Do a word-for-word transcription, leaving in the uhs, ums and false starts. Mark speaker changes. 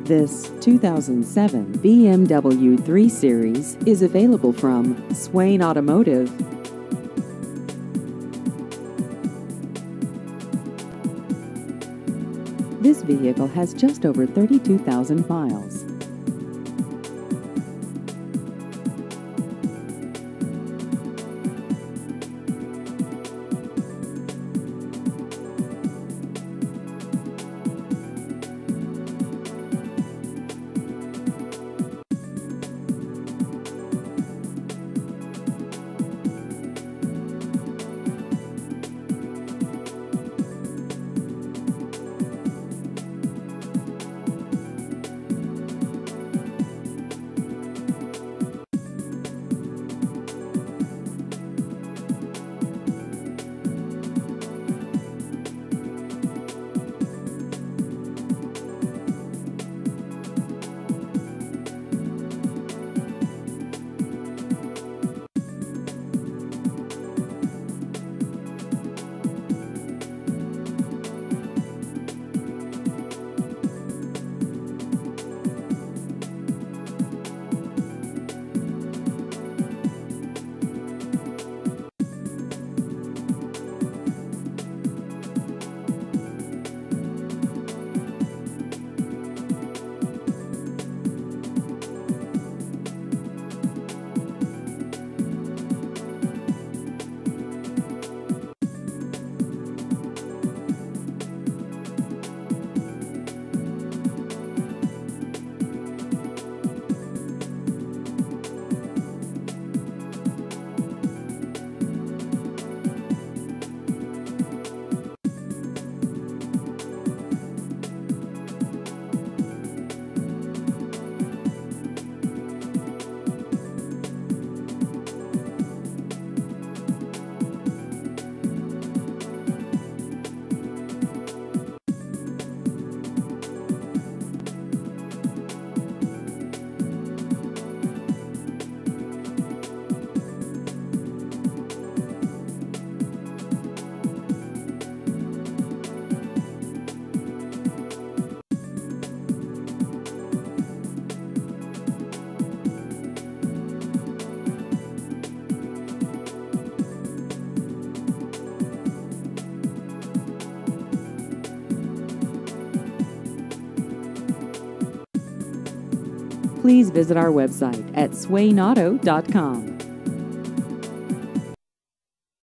Speaker 1: This two thousand seven B M W three Series is available from Swain Automotive. This vehicle has just over thirty-two thousand miles. Please visit our website at swain auto dot com.